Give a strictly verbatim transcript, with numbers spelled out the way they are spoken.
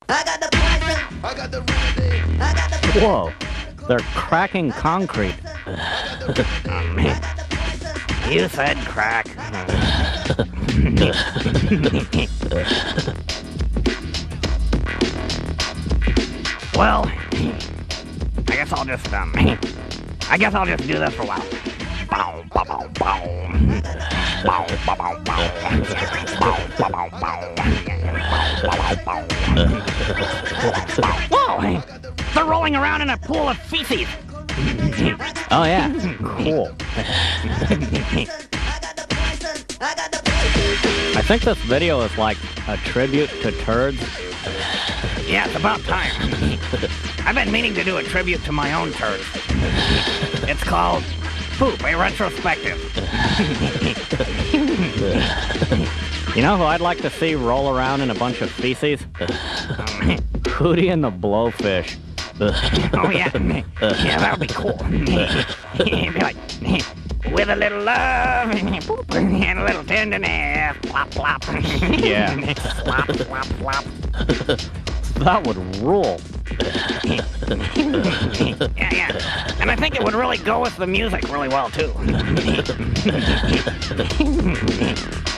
I got the poison. I got the remedy. I got the Whoa, they're cracking concrete. Um, you said crack. Well, I guess I'll just, um, I guess I'll just do this for a while. Bow, bow, bow, bow. Bow, bow, bow, bow. Bow, bow, bow, bow. Bow, bow, bow. Whoa! They're rolling around in a pool of feces. Oh yeah, cool. I think this video is like a tribute to turds. Yeah, it's about time. I've been meaning to do a tribute to my own turds. It's called Poop, a Retrospective. You know who I'd like to see roll around in a bunch of feces? Um, Hootie and the Blowfish. oh, yeah. Yeah, that would be cool. It'd be like, with a little love and a little tenderness. Plop, plop. Yeah. Plop, plop, plop. That would rule. Yeah, yeah. And I think it would really go with the music really well, too.